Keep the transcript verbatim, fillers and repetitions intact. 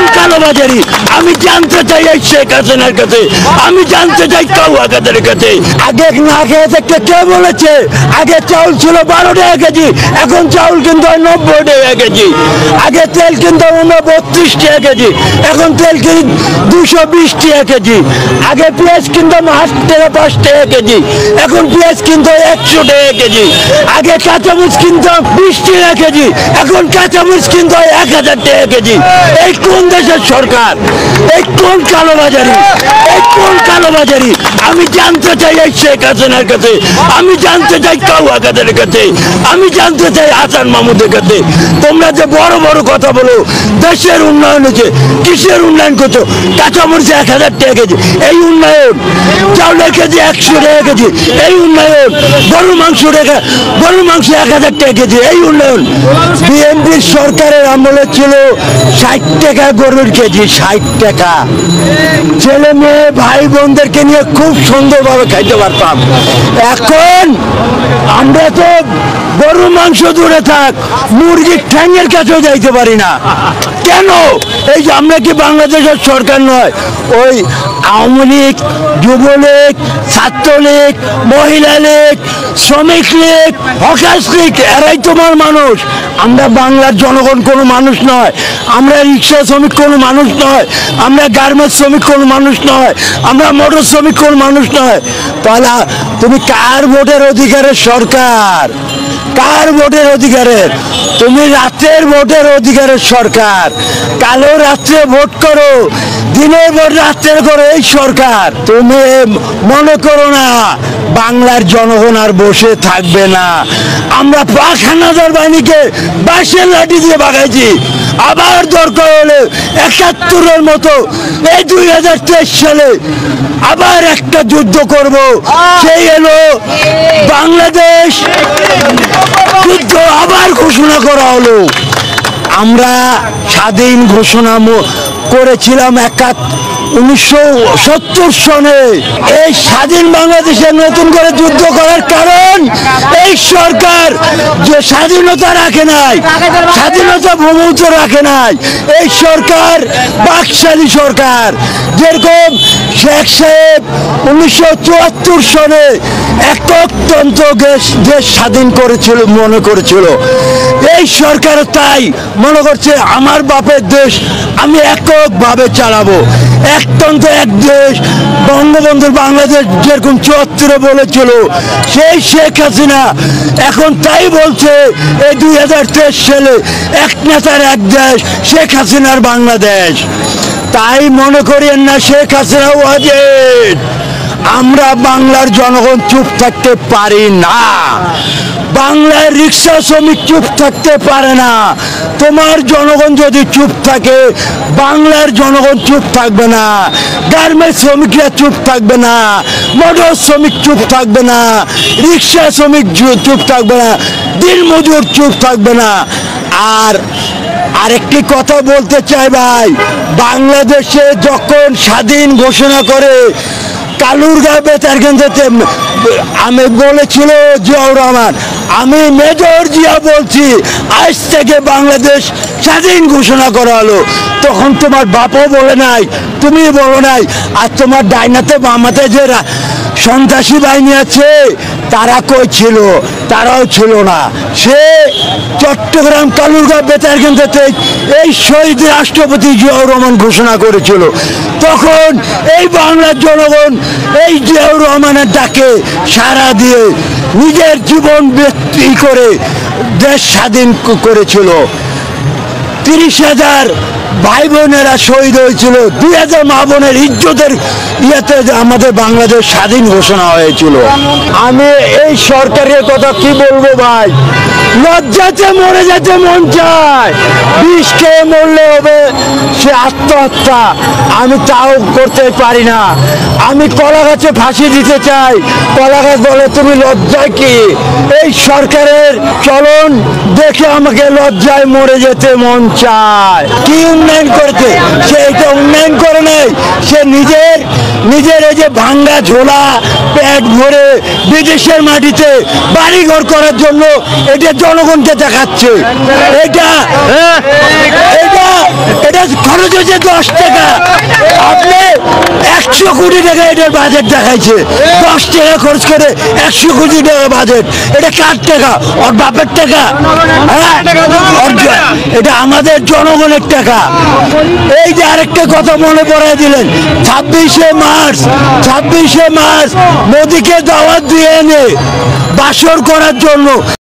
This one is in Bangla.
কোন কালোবাজারি আমি জানতে চাই এই শেখ হাসিনার কাছে, আমি জানতে চাই কাউয়া কাদের কাছে। আগে না খেয়ে থাকতে কে বলেছে? আগে চাউল ছিল বারো টাকা কেজি, এখন চাউল কিন্তু নব্বই টাকা কেজি। আগে তেল কিন্তু বত্রিশ টাকা কেজি, এখন তেল কিনতে দুশো বিশ টাকা কেজি। আগে পেঁয়াজ কিনতাম আট টাকা পাঁচ টাকা কেজি, এখন পেঁয়াজ কিন্তু একশো টাকা কেজি। আগে কাঁচামরিচ কিনতাম বিশ টাকা কেজি, এখন কাঁচামরিচ কিন্তু এক হাজার টাকা কেজি। এই কোন দেশের সরকার? এই কোন কালোবাজারি? এই কোন কালোবাজারি? আমি জানতে চাই এই শেখ হাসিনার কাছে, আমি জানতে চাই কাউয়া কাদের কাছে, আমি জানতে চাই হাসান মাহমুদের কাছে। তোমরা যে বড় বড় কথা বলো দেশের উন্নয়ন হয়েছে, কিসের উন্নয়ন করছো? কাঁচামরিচ এক হাজার টাকা কেজি, এই উন্নয়ন। চাউলের কেজি একশো টাকা কেজি, এই উন্নয়ন। গরুর মাংস রেখা গরুর মাংস এক হাজার টাকা কেজি, এই উন্নয়ন। বিএনপির সরকারের আমলে ছিল ষাট টাকা গরুর কেজি, ষাট টাকা। ছেলে মেয়ে ভাই বোনদেরকে নিয়ে খুব সুন্দরভাবে খাইতে পারতাম। এখন আমরা তো গরুর মাংস দূরে থাক, মুরগির ঠ্যাঙের কাছেও যাইতে পারি না। কেন? এই যে আমরা কি বাংলাদেশের সরকার নয়? ওই আওয়ামী লীগ, যুবলীগ, ছাত্রলীগ, মহিলা লীগ, শ্রমিক লীগ, হকার্স লীগ, এরাই তোমার মানুষ। আমরা বাংলার জনগণ কোনো মানুষ নয়, আমরা রিক্সা শ্রমিক কোনো মানুষ নয়, আমরা গার্মেন্টস শ্রমিক কোনো মানুষ নয়, আমরা মোটর শ্রমিক কোনো মানুষ নয়। তাহলে তুমি কার ভোটের অধিকারের সরকার? কার ভোটের অধিকারের? তুমি রাতের ভোটের অধিকারের সরকার। কালো রাত্রে ভোট করো, দিনের ভোট রাত্রে করো, এই সরকার। তুমি মনে করো না বাংলার জনগণ আর বসে থাকবে না। আমরা পাঁচ হাজার বাহিনীকে বাঁশের লাঠি দিয়ে ভাগাইছি, আবার দরকার হলে একাত্তরের মতো এই দুই হাজার তেইশ সালে আবার একটা যুদ্ধ করব। সেই এলো বাংলাদেশ যুদ্ধ আবার ঘোষণা করা হলো। আমরা স্বাধীন ঘোষণা করেছিলাম একাত্তর উনিশশো সত্তর সনে। এই স্বাধীন বাংলাদেশে নতুন করে যুদ্ধ করার কারণ এই সরকার যে স্বাধীনতা রাখে নাই, স্বাধীনতা ভূমিত রাখে নাই। এই সরকার বাকশালী সরকার। যেরকম শেখ সাহেব উনিশশো চুয়াত্তর সনে এককতন্ত্র দেশ দেশ স্বাধীন করেছিল মনে করেছিল, এই সরকার তাই মনে করছে আমার বাপের দেশ আমি এককভাবে চালাবো, একতন্ত্র এক দেশ। বঙ্গবন্ধুর বাংলাদেশ যেরকম চুয়াত্তরে বলেছিল, সেই শেখ হাসিনা এখন তাই বলছে এই দুই হাজার তেইশ সালে এক নেতার এক দেশ, শেখ হাসিনার বাংলাদেশ। তাই মনে করেন না শেখ হাসিনা ওয়াজেদ। আমরা বাংলার জনগণ চুপ থাকতে পারি না, বাংলার রিক্সা শ্রমিক চুপ থাকতে পারে না। তোমার জনগণ যদি চুপ থাকে, বাংলার জনগণ চুপ থাকবে না, গার্মেন্টস শ্রমিকরা চুপ থাকবে না, মোটর শ্রমিক চুপ থাকবে না, রিক্সা শ্রমিক চুপ থাকবে না, দিনমজুর চুপ থাকবে না। আর আরেকটি কথা বলতে চাই ভাই, বাংলাদেশে যখন স্বাধীন ঘোষণা করে কালুরগাঁও বেতার কেন্দ্রতে আমি বলেছিল জিয়াউর রহমান, আমি মেজর জিয়া বলছি আজ থেকে বাংলাদেশ স্বাধীন ঘোষণা করা হলো। তখন তোমার বাপও বলে নাই, তুমি বলো নাই। আর তোমার ডাইনাতে বামাতে যে সন্ত্রাসী বাহিনী আছে তারা কই ছিল? তারাও ছিল না। সে চট্টগ্রাম কালুরগাঁও বেতার কেন্দ্রতে এই শহীদ রাষ্ট্রপতি জিয়াউর রহমান ঘোষণা করেছিল। তখন এই বাংলার জনগণ এই জিয়াউর রহমানের ডাকে সাড়া দিয়ে নিজের জীবন ব্যক্তি করে দেশ স্বাধীন করেছিল। তিরিশ হাজার ভাই বোনেরা শহীদ হয়েছিল, দুই হাজার মা বোনের ইজ্জতের ইয়েতে আমাদের বাংলাদেশ স্বাধীন ঘোষণা হয়েছিল। আমি এই সরকারের কথা কি বলবো ভাই, লজ্জাতে মরে যেতে মন চায়। বিষ খেয়ে মরলে হবে সে আত্মহত্যা, আমি তাও করতে পারি না। আমি কলা গাছে ফাঁসি দিতে চাই, কলা গাছ বলে তুমি লজ্জায় কি? এই সরকারের চলন দেখে আমাকে লজ্জায় মরে যেতে মন চায়। কি উন্নয়ন করেছে? সে এটা উন্নয়ন করে নাই, সে নিজের নিজের এই যে ভাঙ্গা ঝোলা পেট ভরে বিদেশের মাটিতে বাড়িঘর করার জন্য এটা জনগণকে দেখাচ্ছে। এটা এটা এটা খরচ হয়েছে যে দশ টাকা আপনি একশো কোটি টাকা এটার বাজেট দেখাইছে, দশ টাকা খরচ করে একশো কোটি টাকা বাজেট। এটা কার টাকা? ওর বাপের টাকা? হ্যাঁ, এটা আমাদের জনগণের টাকা। এই যে আরেকটা কথা মনে পড়াই দিলেন, ছাব্বিশে মার্চ ছাব্বিশে মার্চ মোদিকে দাওয়াত দিয়ে এনে বাসর করার জন্য